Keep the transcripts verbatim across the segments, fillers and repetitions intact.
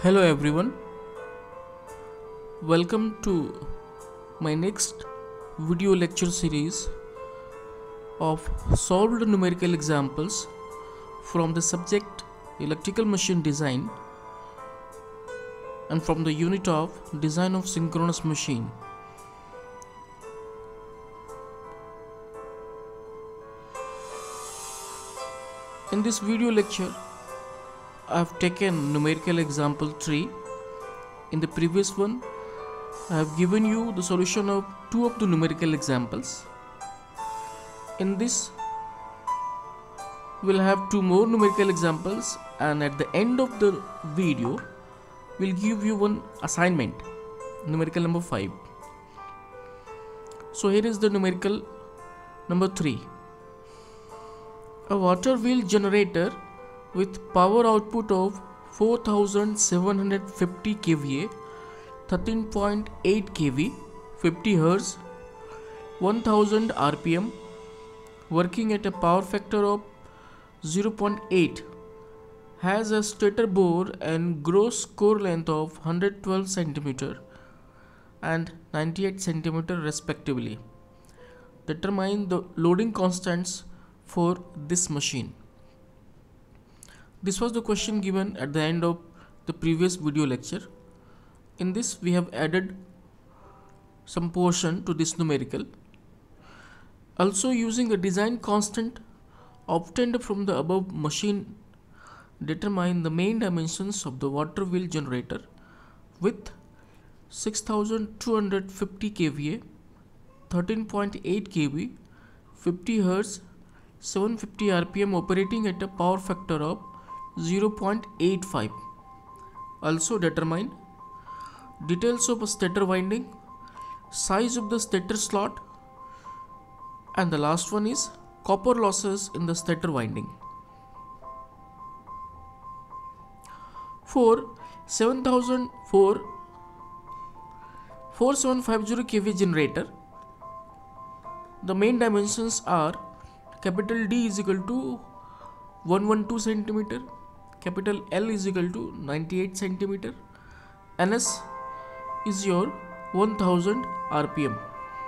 Hello everyone, welcome to my next video lecture series of solved numerical examples from the subject Electrical Machine Design and from the unit of Design of Synchronous Machine. In this video lecture, I have taken numerical example three. In the previous one, I have given you the solution of two of the numerical examples. In this, we'll have two more numerical examples, and at the end of the video, we'll give you one assignment, numerical number five. So here is the numerical number three. A water wheel generator with power output of four thousand seven hundred fifty k V A, thirteen point eight k V, fifty hertz, one thousand R P M, working at a power factor of zero point eight, has a stator bore and gross core length of one hundred twelve centimeters and ninety-eight centimeters respectively. Determine the loading constants for this machine. This was the question given at the end of the previous video lecture. In this, we have added some portion to this numerical. Also, using a design constant obtained from the above machine, determine the main dimensions of the water wheel generator with six thousand two hundred fifty k V A, thirteen point eight k V, fifty hertz, seven hundred fifty R P M, operating at a power factor of zero point eight five. Also determine details of a stator winding, size of the stator slot, and the last one is copper losses in the stator winding. For seven thousand four forty-seven fifty k V generator, the main dimensions are capital D is equal to one hundred twelve centimeters, capital L is equal to ninety-eight centimeters, N S is your one thousand R P M.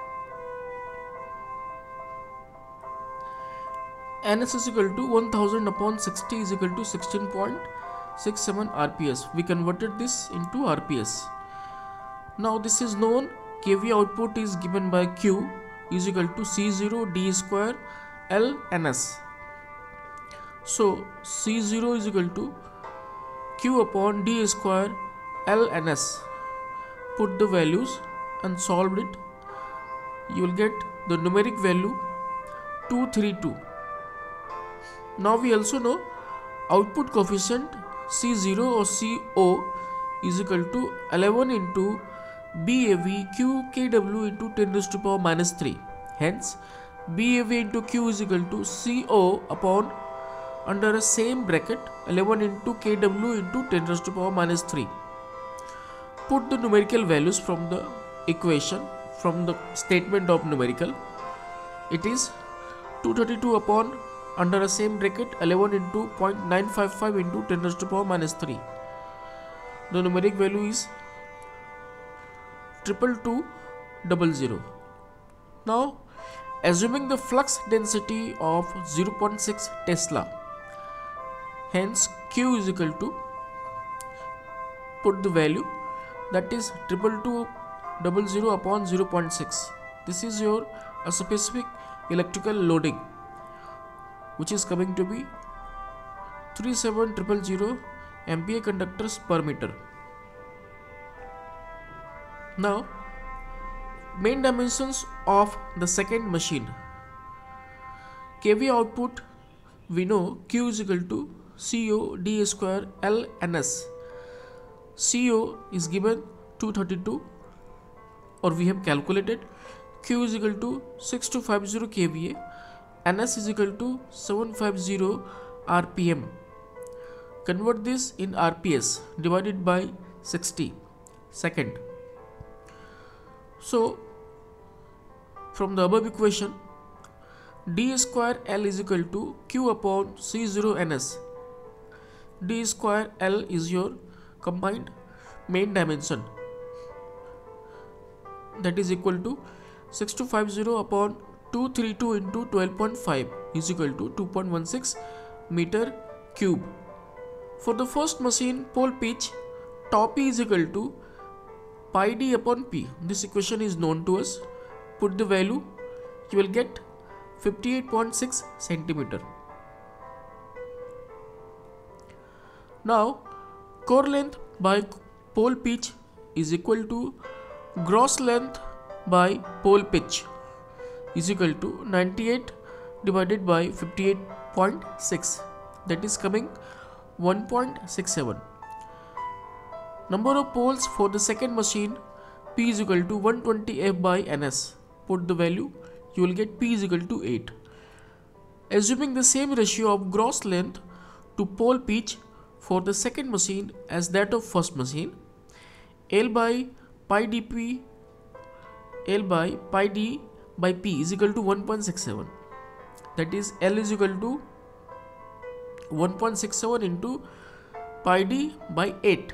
N S is equal to one thousand upon sixty is equal to sixteen point six seven R P S. We converted this into R P S. Now this is known. K V output is given by Q is equal to C zero D square L N S. So C zero is equal to Q upon D square L N S. Put the values and solve it. You will get the numeric value two hundred thirty-two. Now we also know output coefficient C zero or C O is equal to eleven into B A V Q K W into ten raised to the power minus three. Hence B A V into Q is equal to C O upon under a same bracket eleven into K W into ten raised to the power minus three. Put the numerical values from the equation from the statement of numerical. It is two hundred thirty-two upon under a same bracket eleven into zero point nine five five into ten raised to the power minus three. The numeric value is triple two double zero. Now, assuming the flux density of zero point six Tesla, hence Q is equal to, put the value, that is triple two double zero upon zero point six. This is your a specific electrical loading, which is coming to be thirty-seven thousand ampere conductors per meter. Now, main dimensions of the second machine. K V output, we know Q is equal to C O D square L N S. C O is given two hundred thirty-two, or we have calculated. Q is equal to six thousand two hundred fifty k V A. N S is equal to seven hundred fifty R P M. Convert this in R P S divided by sixty second. So from the above equation, d square L is equal to Q upon C zero N S. D square L is your combined main dimension, that is equal to six two five zero upon two thirty-two into twelve point five is equal to two point one six meter cube. For the first machine, pole pitch tau p is equal to pi d upon p. This equation is known to us. Put the value, you will get fifty-eight point six centimeter. Now, core length by pole pitch is equal to gross length by pole pitch is equal to ninety-eight divided by fifty-eight point six, that is coming one point six seven. Number of poles for the second machine, P is equal to one hundred twenty F by N S. Put the value, you will get P is equal to eight. Assuming the same ratio of gross length to pole pitch for the second machine as that of first machine, L by pi dp, L by pi d by P is equal to one point six seven. That is, L is equal to one point six seven into pi d by eight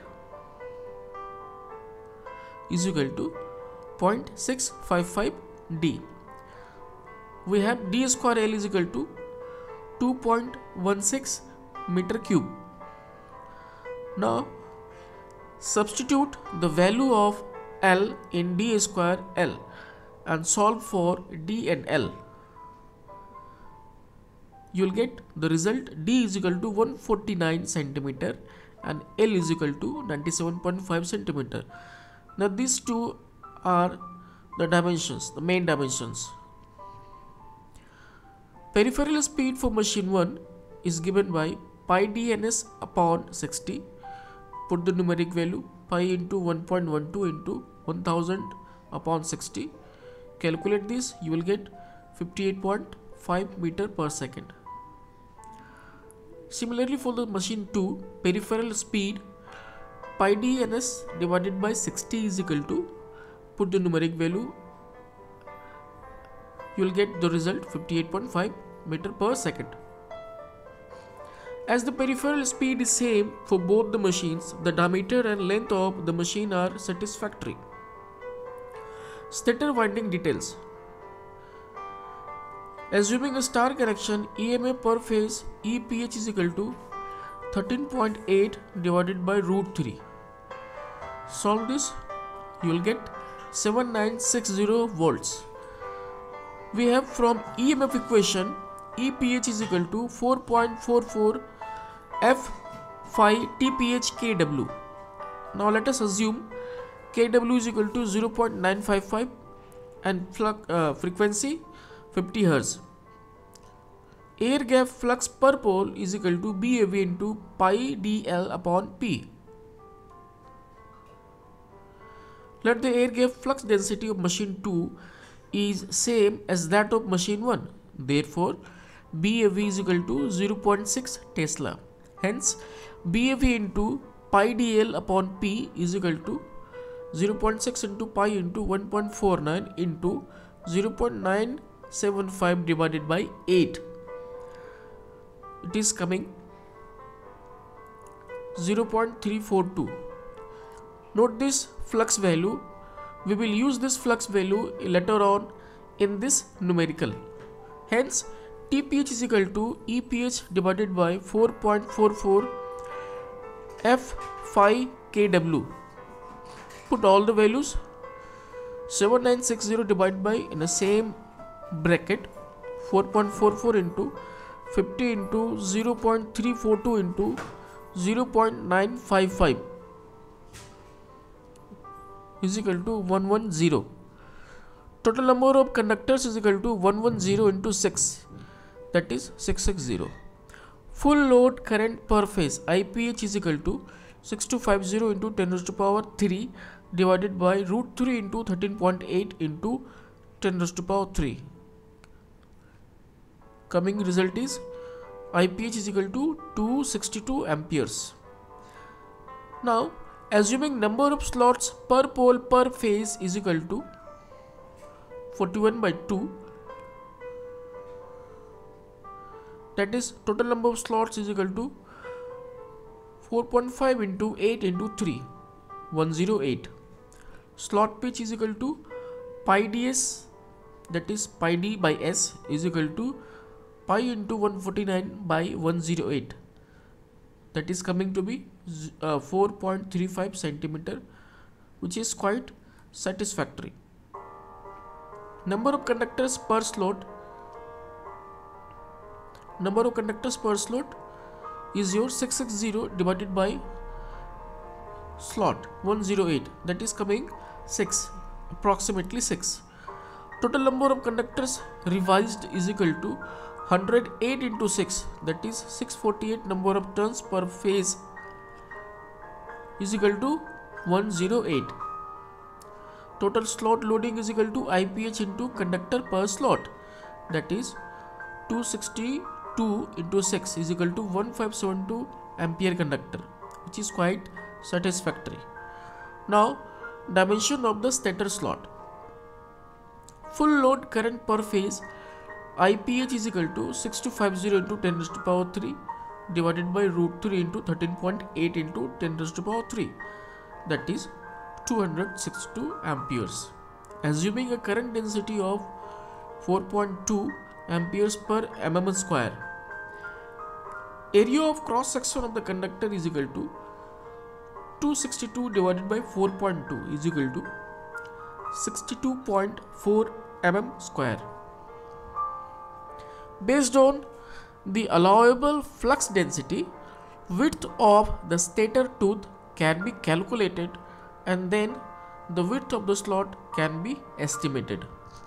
is equal to zero point six five five d. We have d square L is equal to two point one six meter cube. Now substitute the value of L in d square L and solve for d and L. You will get the result, d is equal to one hundred forty-nine centimeter and L is equal to ninety-seven point five centimeter. Now these two are the dimensions, the main dimensions. Peripheral speed for machine one is given by pi d N S upon sixty. Put the numeric value, pi into one point one two into one thousand upon sixty. Calculate this, you will get fifty-eight point five meter per second. Similarly, for the machine two, peripheral speed pi d N S divided by sixty is equal to, put the numeric value, you will get the result fifty-eight point five meter per second. As the peripheral speed is same for both the machines, the diameter and length of the machine are satisfactory. Stator winding details. Assuming a star connection, E M F per phase E P H is equal to thirteen point eight divided by root three. Solve this, you will get seven thousand nine hundred sixty volts. We have from E M F equation, E P H is equal to four point four four F phi T P H K W. Now let us assume K W is equal to zero point nine five five and flux, uh, frequency fifty hertz. Air gap flux per pole is equal to B A V into pi d L upon P. Let the air gap flux density of machine two is same as that of machine one. Therefore, B A V is equal to zero point six Tesla. Hence, B A V into pi d L upon P is equal to zero point six into pi into one point four nine into zero point nine seven five divided by eight. It is coming zero point three four two. Note this flux value. We will use this flux value later on in this numerical. Hence, T P H is equal to E P H divided by four point four four F phi K W. Put all the values. seven thousand nine hundred sixty divided by, in the same bracket, four point four four into fifty into zero point three four two into zero point nine five five is equal to one hundred ten. Total number of conductors is equal to one hundred ten into six, that is six hundred sixty. Full load current per phase I P H is equal to six two five zero into ten raised to power three divided by root three into thirteen point eight into ten raised to power three. Coming result is I P H is equal to two hundred sixty-two amperes. Now, assuming number of slots per pole per phase is equal to forty-one by two, that is total number of slots is equal to four point five into eight into three, one hundred eight. Slot pitch is equal to pi ds, that is pi d by s is equal to pi into one hundred forty-nine by one hundred eight, that is coming to be uh, four point three five centimeter, which is quite satisfactory. Number of conductors per slot, number of conductors per slot is your six hundred sixty divided by slot one hundred eight, that is coming six, approximately six. Total number of conductors revised is equal to one hundred eight into six, that is six hundred forty-eight number of turns per phase is equal to one hundred eight. Total slot loading is equal to I P H into conductor per slot, that is two hundred sixty-two into six is equal to one thousand five hundred seventy-two ampere conductor, which is quite satisfactory. Now dimension of the stator slot. Full load current per phase I P H is equal to six thousand two hundred fifty into ten raised to the power three divided by root three into thirteen point eight into ten raised to the power three, that is two hundred sixty-two amperes. Assuming a current density of four point two amperes per mm square, area of cross section of the conductor is equal to two hundred sixty-two divided by four point two is equal to sixty-two point four millimeters square. Based on the allowable flux density, width of the stator tooth can be calculated and then the width of the slot can be estimated.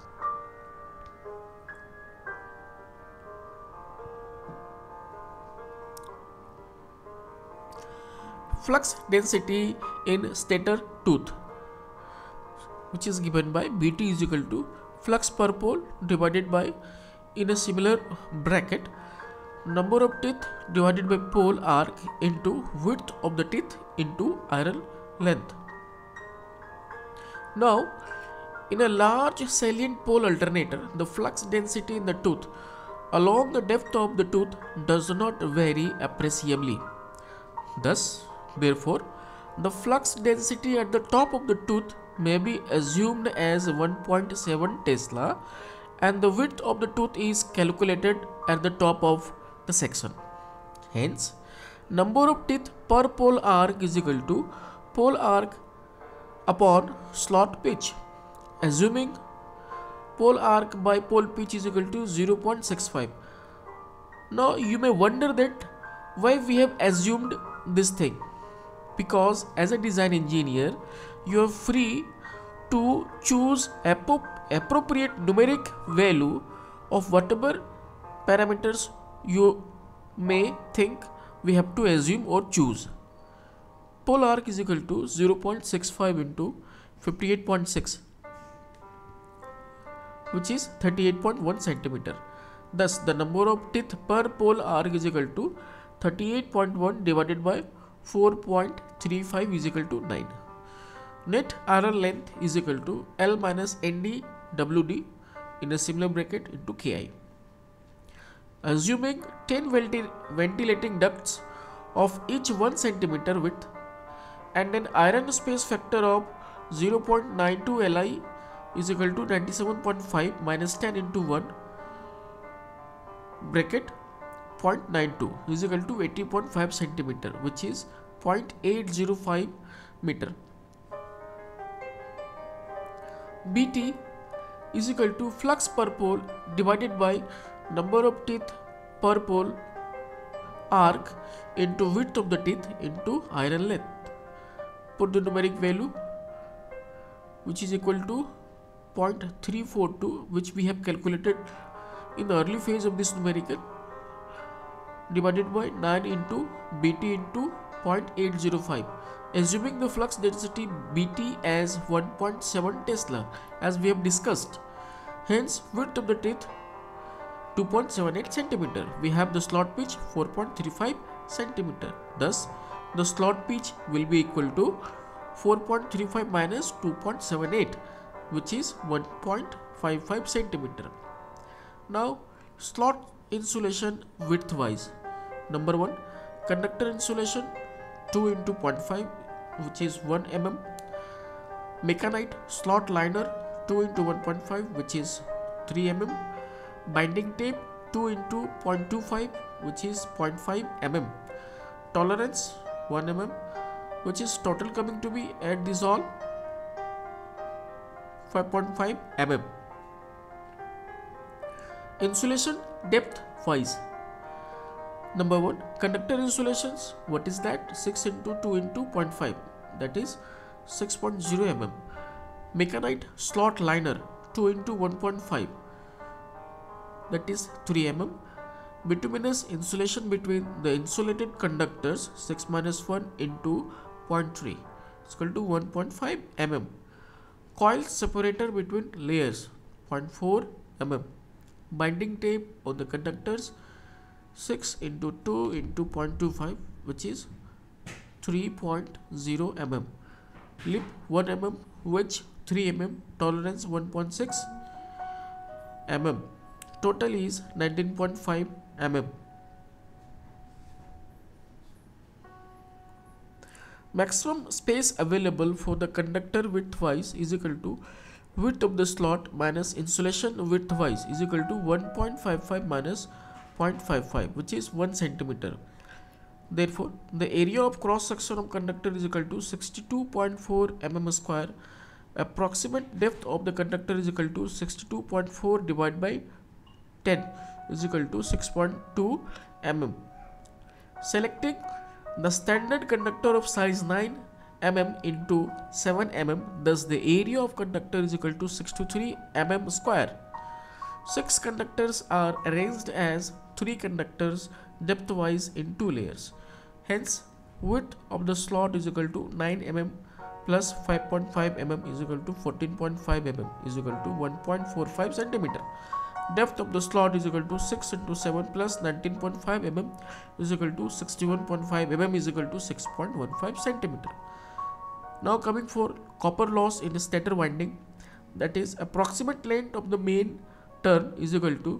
Flux density in stator tooth, which is given by B T is equal to flux per pole divided by, in a similar bracket, number of teeth divided by pole arc into width of the teeth into iron length. Now, in a large salient pole alternator, the flux density in the tooth along the depth of the tooth does not vary appreciably. Thus, therefore, the flux density at the top of the tooth may be assumed as one point seven Tesla and the width of the tooth is calculated at the top of the section. Hence, number of teeth per pole arc is equal to pole arc upon slot pitch. Assuming pole arc by pole pitch is equal to zero point six five. Now you may wonder that why we have assumed this thing, because as a design engineer you are free to choose appro appropriate numeric value of whatever parameters you may think we have to assume or choose. Pole arc is equal to zero point six five into fifty-eight point six, which is thirty-eight point one centimeter. Thus, the number of teeth per pole arc is equal to thirty-eight point one divided by four point three five is equal to nine. Net iron length is equal to L minus N D W D in a similar bracket into K I. Assuming ten ventilating ducts of each one centimeter width and an iron space factor of zero point nine two L I is equal to ninety-seven point five minus ten into one bracket zero point nine two is equal to eighty point five centimeter, which is zero point eight zero five meter. B T is equal to flux per pole divided by number of teeth per pole arc into width of the teeth into iron length. Put the numeric value, which is equal to zero point three four two, which we have calculated in the early phase of this numerical, divided by nine into B T into zero point eight zero five. Assuming the flux density B T as one point seven Tesla as we have discussed. Hence, width of the teeth two point seven eight centimeter. We have the slot pitch four point three five centimeter. Thus, the slot pitch will be equal to four point three five minus two point seven eight, which is one point five five centimeter. Now, slot insulation width wise. Number one, conductor insulation two into zero point five, which is one millimeter. Mecanite slot liner two into one point five, which is three millimeters. Binding tape two into zero point two five, which is zero point five millimeters. Tolerance one millimeter, which is total coming to be at this all five point five millimeters. Insulation depth wise. Number one, conductor insulations. What is that? six into two into zero point five, that is six point zero millimeters. Mecanite slot liner two into one point five, that is three millimeters. Bituminous insulation between the insulated conductors six minus one into zero point three is equal to one point five millimeters. Coil separator between layers zero point four millimeters. Binding tape on the conductors six into two into zero point two five, which is three point zero millimeters. Lip one millimeter, wedge three millimeters, tolerance one point six millimeters. Total is nineteen point five millimeters. Maximum space available for the conductor width wise is equal to width of the slot minus insulation width wise is equal to one point five five minus zero point five five, which is one centimeter. Therefore, the area of cross section of conductor is equal to sixty-two point four millimeters square. Approximate depth of the conductor is equal to sixty-two point four divided by ten is equal to six point two millimeters. Selecting the standard conductor of size nine millimeters into seven millimeters, thus the area of conductor is equal to sixty-three millimeters square. Six conductors are arranged as three conductors depth wise in two layers. Hence, width of the slot is equal to nine millimeters plus five point five millimeters is equal to fourteen point five millimeters is equal to one point four five centimeters. Depth of the slot is equal to six into seven plus nineteen point five millimeters is equal to sixty-one point five millimeters is equal to six point one five centimeters. Now coming for copper loss in the stator winding, that is approximate length of the main turn is equal to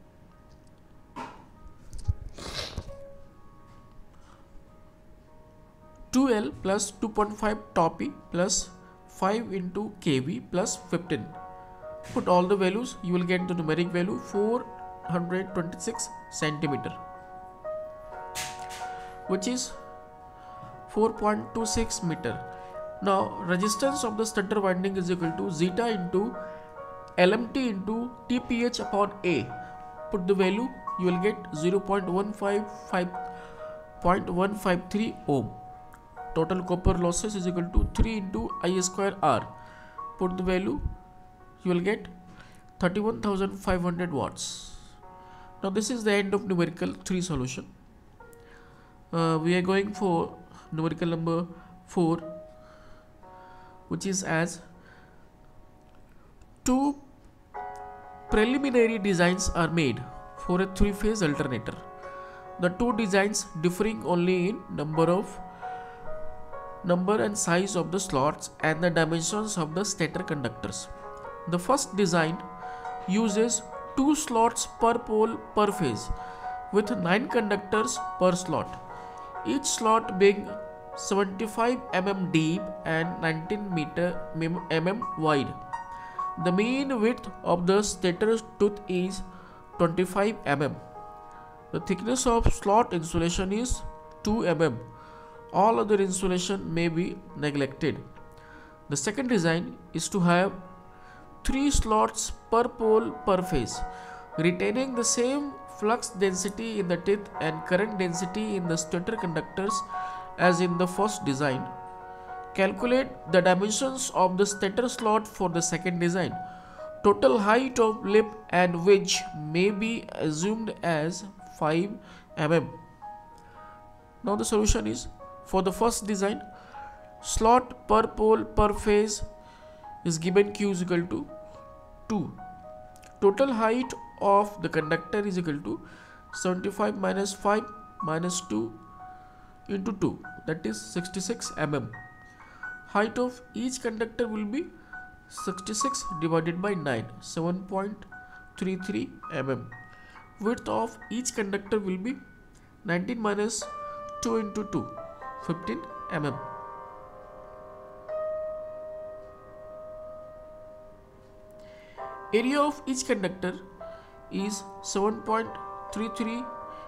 two L plus two point five tau P plus five into K V plus fifteen. Put all the values, you will get the numeric value four hundred twenty-six centimeter, which is four point two six meter. Now resistance of the stator winding is equal to zeta into L M T into T P H upon A. Put the value, you will get zero point one five five point one five three ohm. Total copper losses is equal to three into I square R. Put the value, you will get thirty-one thousand five hundred watts. Now this is the end of numerical three solution. Uh, we are going for numerical number four, which is as two preliminary designs are made for a three-phase alternator. The two designs differing only in number of number and size of the slots and the dimensions of the stator conductors. The first design uses two slots per pole per phase with nine conductors per slot, each slot being seventy-five millimeters deep and nineteen millimeters wide. The mean width of the stator tooth is twenty-five millimeters. The thickness of slot insulation is two millimeters. All other insulation may be neglected. The second design is to have three slots per pole per phase, retaining the same flux density in the teeth and current density in the stator conductors as in the first design. Calculate the dimensions of the stator slot for the second design. Total height of lip and wedge may be assumed as five millimeters. Now the solution is, for the first design, slot per pole per phase is given Q is equal to two. Total height of the conductor is equal to seventy-five minus five minus two into two, that is sixty-six millimeters. Height of each conductor will be sixty-six divided by nine, seven point three three millimeters. Width of each conductor will be nineteen minus two into two, fifteen millimeters. Area of each conductor is seven point three three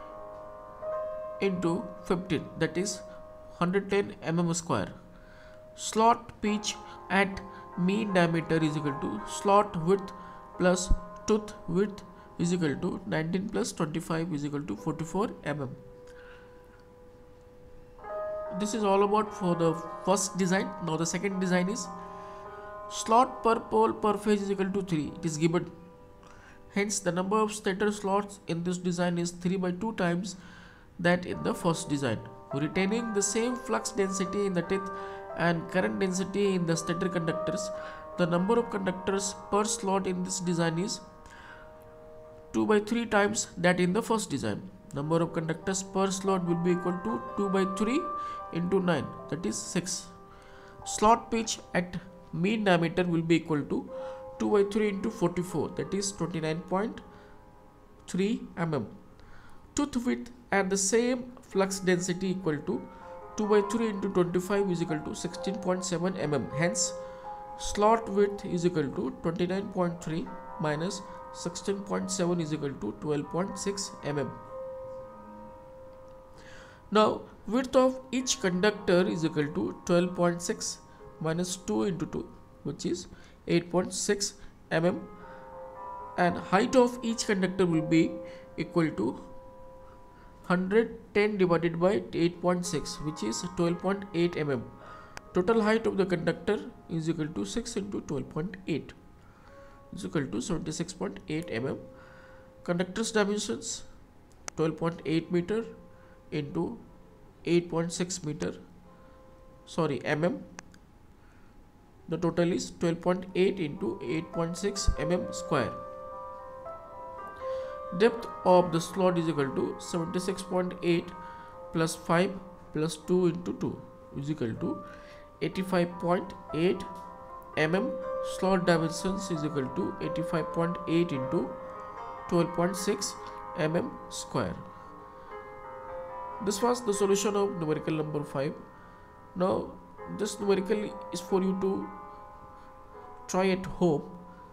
into fifteen, that is one hundred ten millimeters square. Slot pitch at mean diameter is equal to slot width plus tooth width is equal to nineteen plus twenty-five is equal to forty-four millimeters. This is all about for the first design. Now the second design is slot per pole per phase is equal to three. It is given. Hence the number of stator slots in this design is three by two times that in the first design. Retaining the same flux density in the teeth and current density in the stator conductors, the number of conductors per slot in this design is two by three times that in the first design. Number of conductors per slot will be equal to two by three into nine, that is six. Slot pitch at mean diameter will be equal to two by three into forty-four, that is twenty-nine point three millimeters. Tooth width at the same flux density equal to two by three into twenty-five is equal to sixteen point seven millimeters. Hence slot width is equal to twenty-nine point three minus sixteen point seven is equal to twelve point six millimeters. Now width of each conductor is equal to twelve point six minus two into two, which is eight point six millimeters, and height of each conductor will be equal to one hundred ten divided by eight point six, which is twelve point eight millimeters. Total height of the conductor is equal to six into twelve point eight is equal to seventy-six point eight millimeters. Conductor's dimensions twelve point eight meter into eight point six meter, sorry mm. The total is twelve point eight into eight point six millimeters square. Depth of the slot is equal to seventy-six point eight plus five plus two into two is equal to eighty-five point eight millimeters. Slot dimensions is equal to eighty-five point eight into twelve point six millimeters square. This was the solution of numerical number five. Now this numerical is for you to try at home.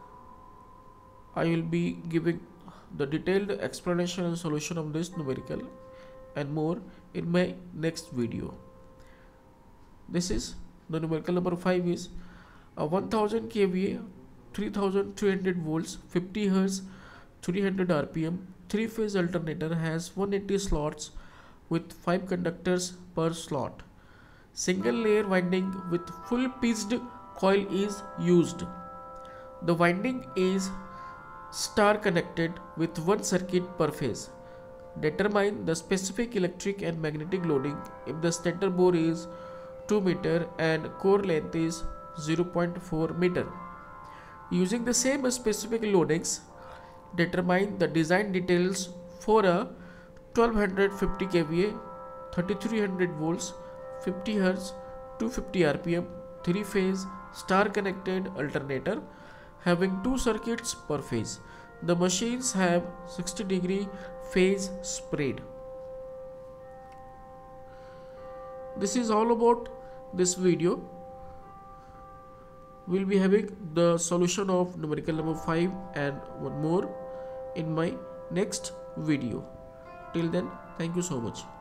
I will be giving the detailed explanation and solution of this numerical and more in my next video. This is the numerical number five is a one thousand K V A, three thousand three hundred volts, fifty hertz, three hundred R P M, three phase alternator has one hundred eighty slots with five conductors per slot. Single layer winding with full pitched coil is used. The winding is star connected with one circuit per phase. Determine the specific electric and magnetic loading if the stator bore is two meter and core length is zero point four meter. Using the same specific loadings, determine the design details for a twelve fifty K V A, thirty-three hundred volts, fifty hertz, two hundred fifty R P M, three phase star connected alternator having two circuits per phase. The machines have sixty degree phase spread. This is all about this video. We'll be having the solution of numerical number five and one more in my next video. Till then, thank you so much.